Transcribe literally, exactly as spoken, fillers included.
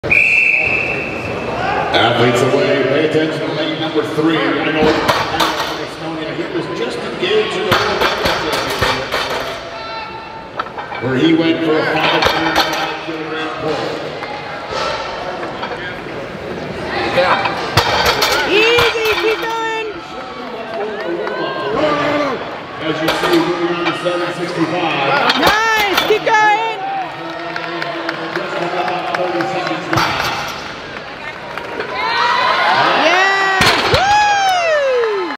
Athletes away, pay attention to lane number three. I know Estonia, he was just engaged in the where he went for a five kilogram pull. Yeah. Easy, keep going. As you see, moving on to seven sixty-five.